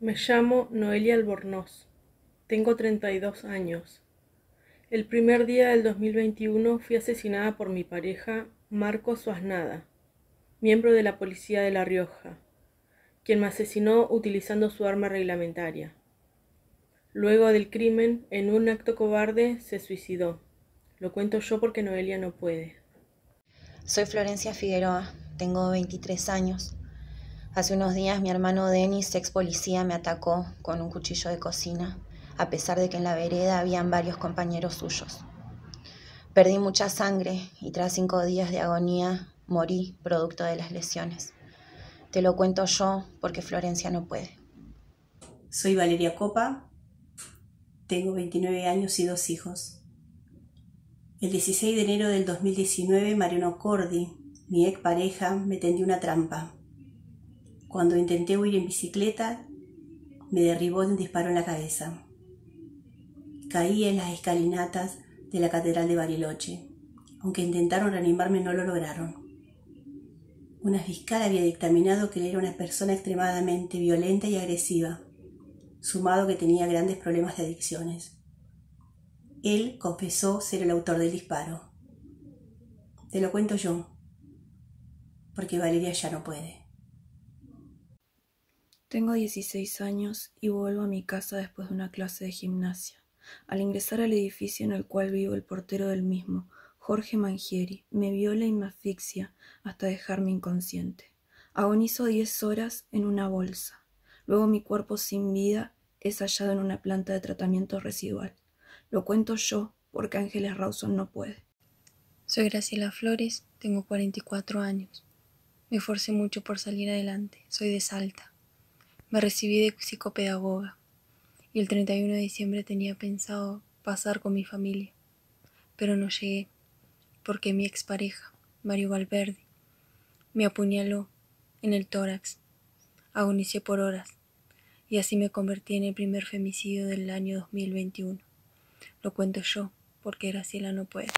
Me llamo Noelia Albornoz. Tengo 32 años. El primer día del 2021 fui asesinada por mi pareja, Marcos Suaznada, miembro de la Policía de La Rioja, quien me asesinó utilizando su arma reglamentaria. Luego del crimen, en un acto cobarde, se suicidó. Lo cuento yo porque Noelia no puede. Soy Florencia Figueroa, tengo 23 años. Hace unos días mi hermano Denis, ex policía, me atacó con un cuchillo de cocina, a pesar de que en la vereda habían varios compañeros suyos. Perdí mucha sangre y tras 5 días de agonía morí producto de las lesiones. Te lo cuento yo porque Florencia no puede. Soy Valeria Copa, tengo 29 años y 2 hijos. El 16 de enero del 2019, Mariano Cordi, mi expareja, me tendió una trampa. Cuando intenté huir en bicicleta, me derribó de un disparo en la cabeza. Caí en las escalinatas de la Catedral de Bariloche. Aunque intentaron reanimarme, no lo lograron. Una fiscal había dictaminado que él era una persona extremadamente violenta y agresiva, sumado que tenía grandes problemas de adicciones. Él confesó ser el autor del disparo. Te lo cuento yo, porque Valeria ya no puede. Tengo 16 años y vuelvo a mi casa después de una clase de gimnasia. Al ingresar al edificio en el cual vivo, el portero del mismo, Jorge Mangieri, me viola y me asfixia hasta dejarme inconsciente. Agonizo 10 horas en una bolsa. Luego mi cuerpo sin vida es hallado en una planta de tratamiento residual. Lo cuento yo porque Ángeles Rawson no puede. Soy Graciela Flores, tengo 44 años. Me esforcé mucho por salir adelante. Soy de Salta. Me recibí de psicopedagoga y el 31 de diciembre tenía pensado pasar con mi familia, pero no llegué porque mi expareja, Mario Valverde, me apuñaló en el tórax. Agonicé por horas y así me convertí en el primer femicidio del año 2021. Lo cuento yo porque Graciela no puede.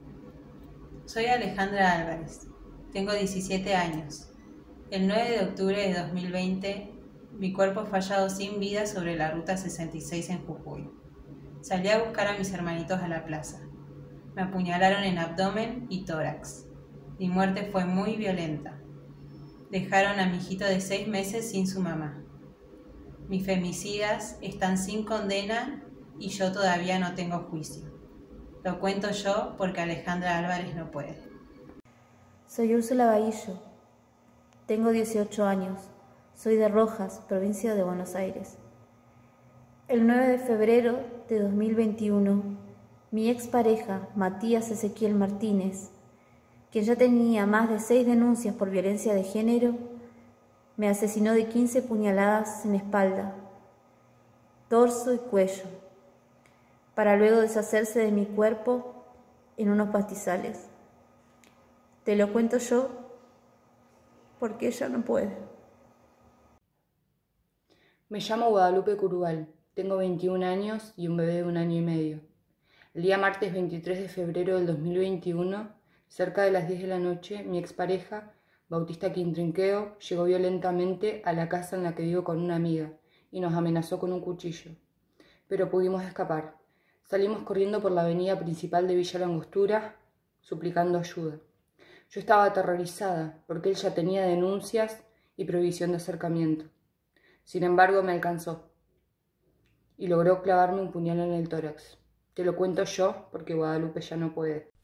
Soy Alejandra Álvarez, tengo 17 años. El 9 de octubre de 2020, mi cuerpo fue hallado sin vida sobre la ruta 66 en Jujuy. Salí a buscar a mis hermanitos a la plaza. Me apuñalaron en abdomen y tórax. Mi muerte fue muy violenta. Dejaron a mi hijito de 6 meses sin su mamá. Mis femicidas están sin condena y yo todavía no tengo juicio. Lo cuento yo porque Alejandra Álvarez no puede. Soy Úrsula Bahillo. Tengo 18 años. Soy de Rojas, provincia de Buenos Aires. El 9 de febrero de 2021, mi expareja, Matías Ezequiel Martínez, quien ya tenía más de 6 denuncias por violencia de género, me asesinó de 15 puñaladas en espalda, torso y cuello, para luego deshacerse de mi cuerpo en unos pastizales. Te lo cuento yo porque ella no puede. Me llamo Guadalupe Curubal, tengo 21 años y un bebé de 1 año y medio. El día martes 23 de febrero del 2021, cerca de las 10 de la noche, mi expareja, Bautista Quintrinqueo, llegó violentamente a la casa en la que vivo con una amiga y nos amenazó con un cuchillo. Pero pudimos escapar. Salimos corriendo por la avenida principal de Villa Langostura, suplicando ayuda. Yo estaba aterrorizada porque él ya tenía denuncias y prohibición de acercamiento. Sin embargo, me alcanzó y logró clavarme un puñal en el tórax. Te lo cuento yo porque Guadalupe ya no puede.